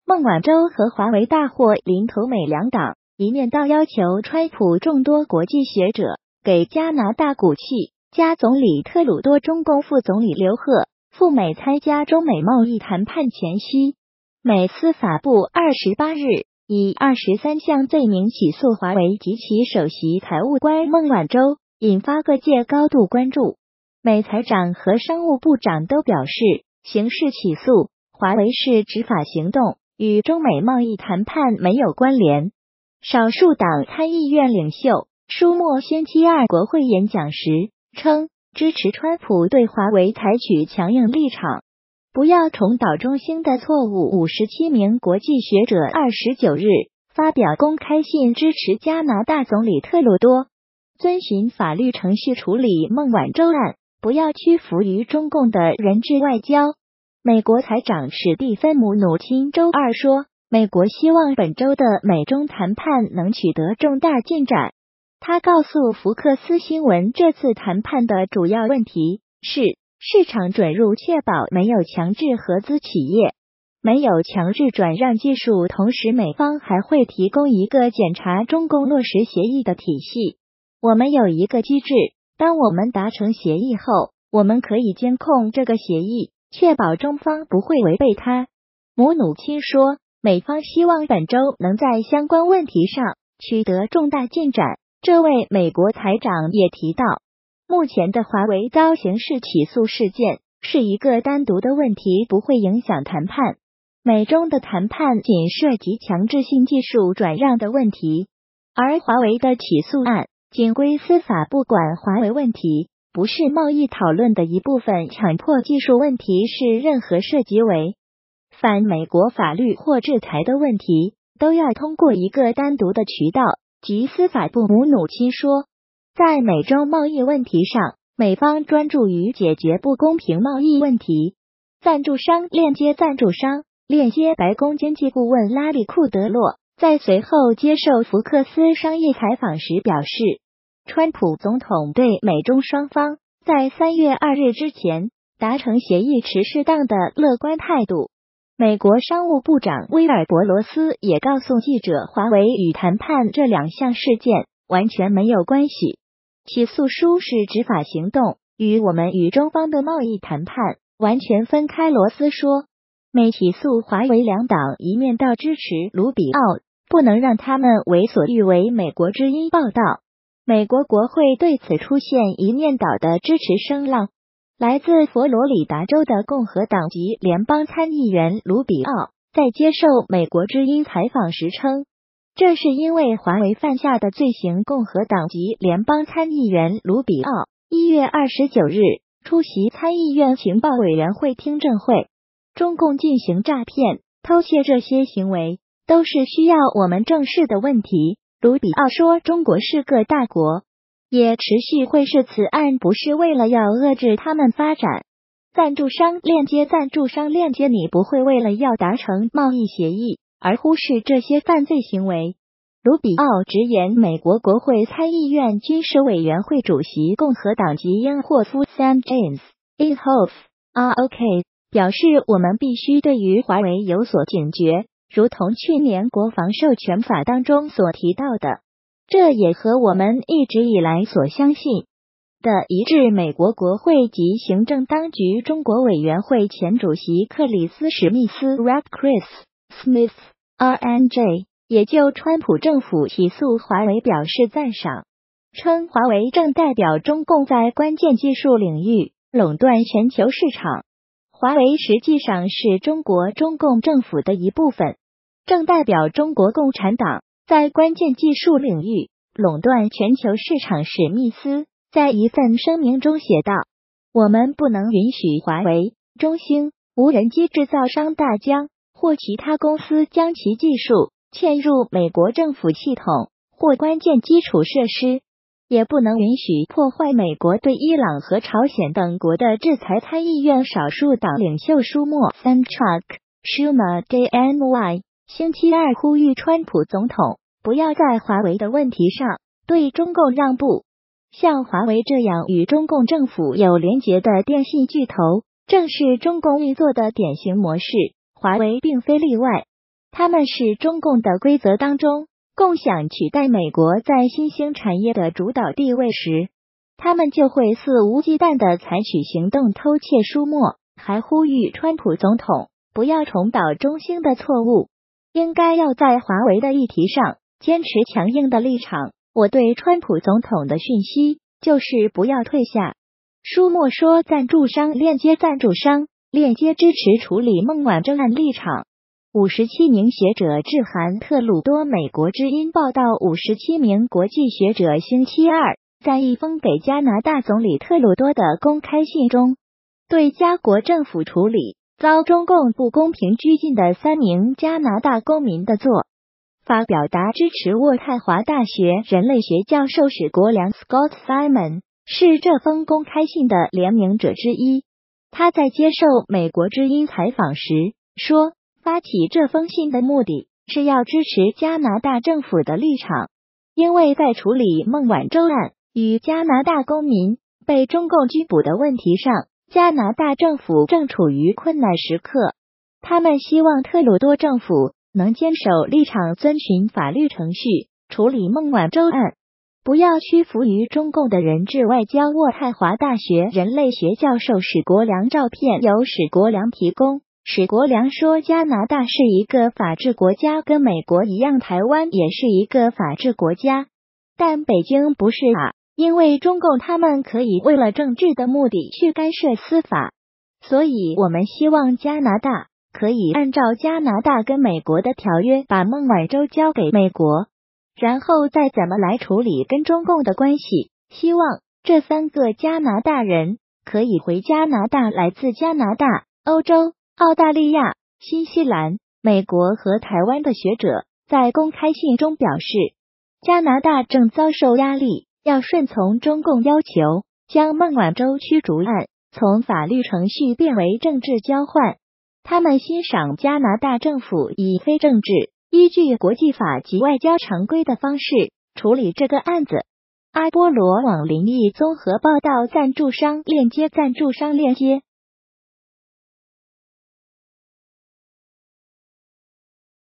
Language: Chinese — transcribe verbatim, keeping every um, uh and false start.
孟晚舟和华为大获领头美两党，一面倒要求川普众多国际学者给加拿大鼓气，加总理特鲁多、中共副总理刘鹤赴美参加中美贸易谈判前夕，美司法部二十八日以二十三项罪名起诉华为及其首席财务官孟晚舟，引发各界高度关注。美财长和商务部长都表示，刑事起诉华为是执法行动，与中美贸易谈判没有关联。少数党参议院领袖舒默星期二国会演讲时称，支持川普对华为采取强硬立场，不要重蹈中兴的错误。五十七名国际学者二十九日发表公开信，支持加拿大总理特鲁多遵循法律程序处理孟晚舟案，不要屈服于中共的人质外交。美国财长史蒂芬姆努钦周二说，美国希望本周的美中谈判能取得重大进展。他告诉福克斯新闻，这次谈判的主要问题是市场准入，确保没有强制合资企业，没有强制转让技术，同时美方还会提供一个检查中共落实协议的体系。我们有一个机制，当我们达成协议后，我们可以监控这个协议，确保中方不会违背它。姆努钦说，美方希望本周能在相关问题上取得重大进展。这位美国财长也提到，目前的华为遭刑事起诉事件是一个单独的问题，不会影响谈判。美中的谈判仅涉及强制性技术转让的问题，而华为的起诉案仅归司法部管华为问题，不是贸易讨论的一部分。强迫技术问题是任何涉及违反美国法律或制裁的问题，都要通过一个单独的渠道，即司法部。姆努钦说，在美中贸易问题上，美方专注于解决不公平贸易问题。赞助商链接赞助商链接白宫经济顾问拉里库德洛在随后接受福克斯商业采访时表示，川普总统对美中双方在三月二日之前达成协议持适当的乐观态度。美国商务部长威尔伯罗斯也告诉记者，华为与谈判这两项事件完全没有关系，起诉书是执法行动，与我们与中方的贸易谈判完全分开。罗斯说，美起诉华为两党一面倒支持卢比奥，不能让他们为所欲为。美国之音报道，美国国会对此出现一面倒的支持声浪。来自佛罗里达州的共和党籍联邦参议员卢比奥在接受美国之音采访时称，这是因为华为犯下的罪行。共和党籍联邦参议员卢比奥一月二十九日出席参议院情报委员会听证会，中共进行诈骗、偷窃，这些行为都是需要我们正视的问题。卢比奥说，中国是个大国，也持续会是，此案不是为了要遏制他们发展。赞助商链接赞助商链接你不会为了要达成贸易协议而忽视这些犯罪行为。卢比奥直言，美国国会参议院军事委员会主席共和党籍英霍夫 Sam James Inhofe R O K 表示，我们必须对于华为有所警觉，如同去年国防授权法当中所提到的，这也和我们一直以来所相信的一致。美国国会及行政当局中国委员会前主席克里斯史密斯 Rex Chris Smith R N J 也就川普政府起诉华为表示赞赏，称华为正代表中共在关键技术领域垄断全球市场。华为实际上是中国中共政府的一部分，正代表中国共产党在关键技术领域垄断全球市场。史密斯在一份声明中写道，我们不能允许华为、中兴、无人机制造商大疆或其他公司将其技术嵌入美国政府系统或关键基础设施，也不能允许破坏美国对伊朗和朝鲜等国的制裁。参议院少数党领袖舒默 Sam Chuck Schumer J N Y 星期二呼吁川普总统不要在华为的问题上对中共让步。像华为这样与中共政府有连结的电信巨头，正是中共运作的典型模式，华为并非例外。 他们是中共的规则当中共享取代美国在新兴产业的主导地位时，他们就会肆无忌惮地采取行动偷窃书墨，还呼吁川普总统不要重蹈中兴的错误，应该要在华为的议题上坚持强硬的立场。我对川普总统的讯息就是不要退下。书墨说赞助商链接赞助商链接支持处理孟晚舟案立场。五十七名学者致函特鲁多。美国之音报道，五十七名国际学者星期二在一封给加拿大总理特鲁多的公开信中，对加国政府处理遭中共不公平拘禁的三名加拿大公民的做法表达支持。渥太华大学人类学教授史国良 Scott Simon 是这封公开信的联名者之一。他在接受美国之音采访时说，发起这封信的目的是要支持加拿大政府的立场，因为在处理孟晚舟案与加拿大公民被中共拘捕的问题上，加拿大政府正处于困难时刻。他们希望特鲁多政府能坚守立场，遵循法律程序处理孟晚舟案，不要屈服于中共的人质外交。渥太华大学人类学教授史国良，照片由史国良提供。史国良说，加拿大是一个法治国家，跟美国一样，台湾也是一个法治国家，但北京不是啊，因为中共他们可以为了政治的目的去干涉司法，所以我们希望加拿大可以按照加拿大跟美国的条约把孟晚舟交给美国，然后再怎么来处理跟中共的关系。希望这三个加拿大人可以回加拿大。来自加拿大、欧洲、澳大利亚、新西兰、美国和台湾的学者在公开信中表示，加拿大正遭受压力，要顺从中共要求，将孟晚舟驱逐案从法律程序变为政治交换。他们欣赏加拿大政府以非政治、依据国际法及外交常规的方式处理这个案子。阿波罗网灵异综合报道，赞助商链接赞助商链接